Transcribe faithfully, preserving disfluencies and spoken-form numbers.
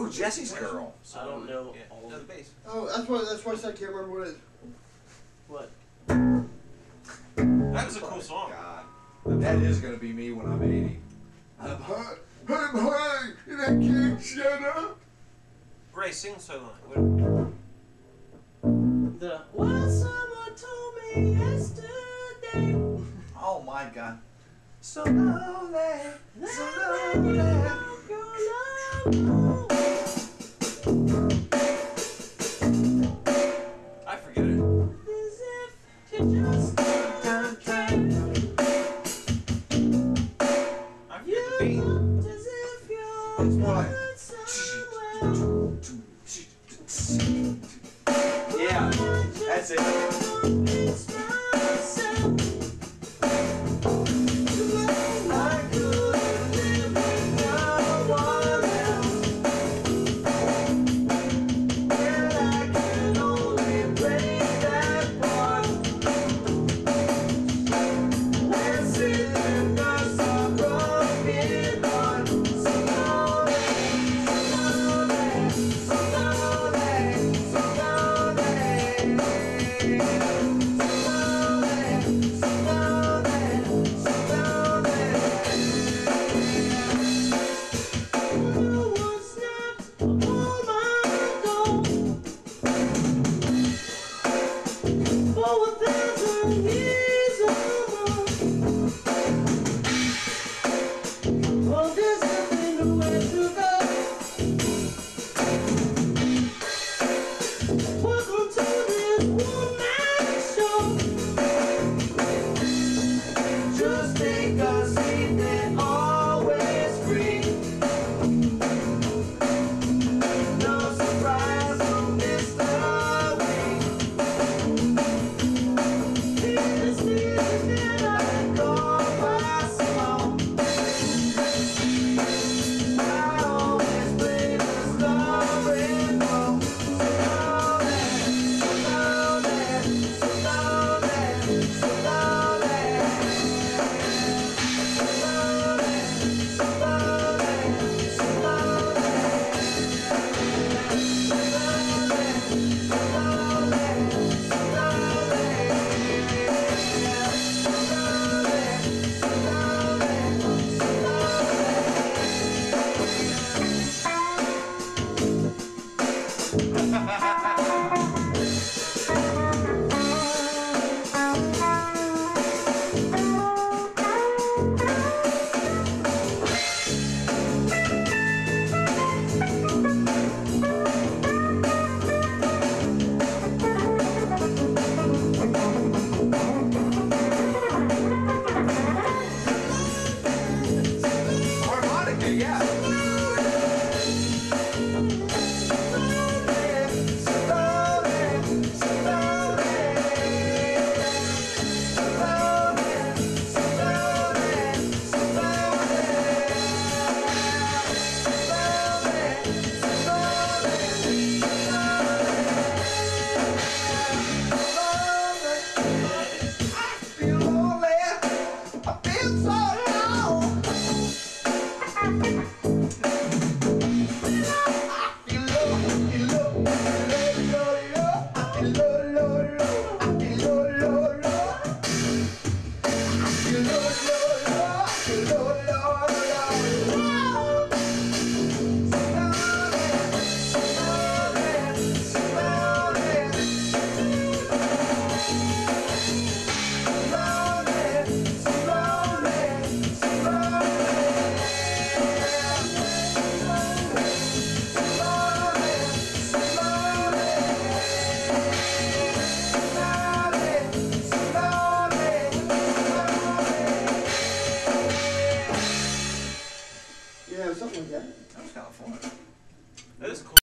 Oh, Jesse's Girl. So I don't know Yeah. all No, of the bass. Oh, that's why. That's why I said I can't remember what it is. What? That was a cool song. God, that is gonna be me when I'm eighty. I'm high, I'm high, and I can't shut up. Ray, sing so long. The what someone told me yesterday. Oh my God. So lonely, so lonely. I forget it. As if you just don't care. I forget the beat. As if you're It's more like. going somewhere.